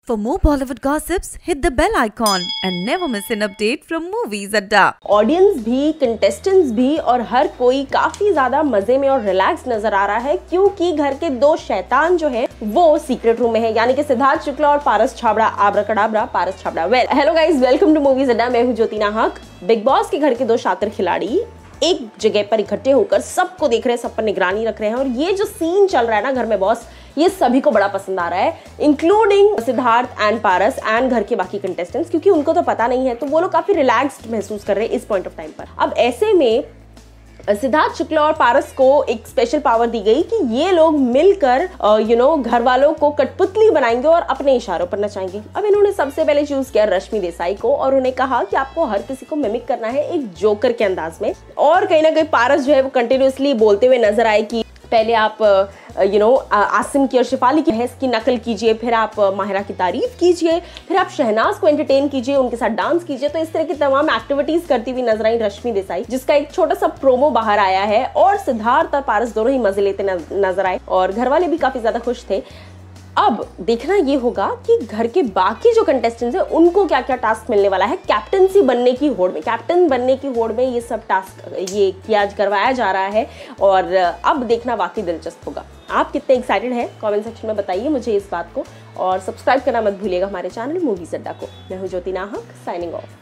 For more Bollywood gossips, hit the bell icon and never miss an update from Movies Adda. Audience भी, contestants भी और हर कोई काफी ज्यादा मजे में और रिलैक्स नजर आ रहा है क्योंकि घर के दो शैतान जो है वो सीक्रेट रूम में है, यानी कि सिद्धार्थ शुक्ला और Paras Chhabra. Abracadabra Paras Chhabra. Well, hello guys, welcome to Movies Adda. मैं हूं ज्योति नाहक। बिग बॉस के घर के दो शातिर खिलाड़ी एक जगह पर इकट्ठे होकर सबको देख रहे हैं, सब पर निगरानी रख रहे हैं और ये जो सीन चल रहा है ना घर में बॉस, ये सभी को बड़ा पसंद आ रहा है, इंक्लूडिंग सिद्धार्थ एंड पारस एंड घर के बाकी कंटेस्टेंट्स, क्योंकि उनको तो पता नहीं है तो वो लोग काफी रिलैक्स्ड महसूस कर रहे हैं इस पॉइंट ऑफ टाइम पर। अब ऐसे में सिद्धार्थ शुक्ला और पारस को एक स्पेशल पावर दी गई कि ये लोग मिलकर घर वालों को कठपुतली बनाएंगे और अपने इशारों पर नचाएंगे। अब इन्होंने सबसे पहले चूज किया रश्मि देसाई को और उन्हें कहा कि आपको हर किसी को मिमिक करना है एक जोकर के अंदाज में। और कहीं ना कहीं पारस जो है वो कंटिन्यूअसली बोलते हुए नजर आए कि पहले आप आसिम की और शिफाली की बहस की नकल कीजिए, फिर आप माहिरा की तारीफ कीजिए, फिर आप शहनाज को एंटरटेन कीजिए, उनके साथ डांस कीजिए। तो इस तरह की तमाम एक्टिविटीज करती हुई नजर आई रश्मि देसाई, जिसका एक छोटा सा प्रोमो बाहर आया है और सिद्धार्थ और पारस दोनों ही मजे लेते नजर आए और घर वाले भी काफी ज्यादा खुश थे। अब देखना ये होगा कि घर के बाकी जो कंटेस्टेंट्स हैं उनको क्या क्या टास्क मिलने वाला है कैप्टनसी बनने की होड़ में। कैप्टन बनने की होड़ में ये सब टास्क ये किया करवाया जा रहा है और अब देखना वाकई दिलचस्प होगा। आप कितने एक्साइटेड हैं कमेंट सेक्शन में बताइए मुझे इस बात को, और सब्सक्राइब करना मत भूलिएगा हमारे चैनल मूवीज अड्डा को। मैं हूं ज्योति नाहक, साइनिंग ऑफ।